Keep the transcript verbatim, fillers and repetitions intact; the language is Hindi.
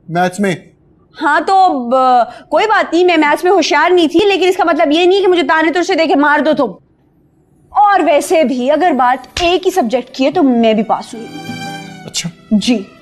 मैथ्स में? हाँ तो ब, कोई बात नहीं, मैं मैथ्स में होशियार नहीं थी, लेकिन इसका मतलब ये नहीं कि मुझे ताने तुझसे देके मार दो तुम। और वैसे भी अगर बात एक ही सब्जेक्ट की है तो मैं भी पास हुई। अच्छा जी।